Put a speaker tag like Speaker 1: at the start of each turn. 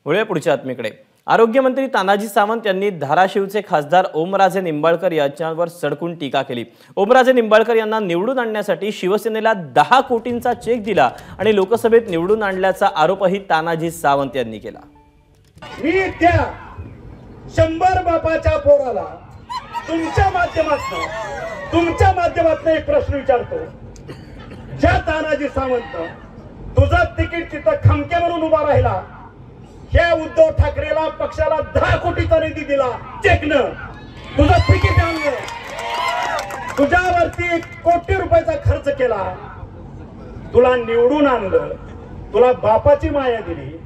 Speaker 1: वळूया पुढच्या बातमीकडे। आरोग्यमंत्री तानाजी सावंत यांनी धाराशिवचे खासदार ओमराजे निंबाळकर यांच्यावर सडकून टीका केली। ओमराजे निंबाळकर यांना निवडून आणण्यासाठी शिवसेनेला 10 कोटींचा चेक दिला आणि लोकसभेत निवडून आणल्याचा आरोपही तानाजी सावंत यांनी केला।
Speaker 2: मी त्या 100 बापाच्या पोराला तुमच्या माध्यमातून एक प्रश्न विचारतो। ज्या तानाजी सावंत तुझा तिकीट तिथं खमके म्हणून उभा राहिला, ह्या उद्धव ठाकरेला पक्षाला 10 कोटीचा निधी दिला चेकनं, तुझं तिकीट आणलं, तुझ्यावरती 1 कोटी रुपयाचा खर्च केला, तुला निवडून आणलं, तुला बापाची माया दिली,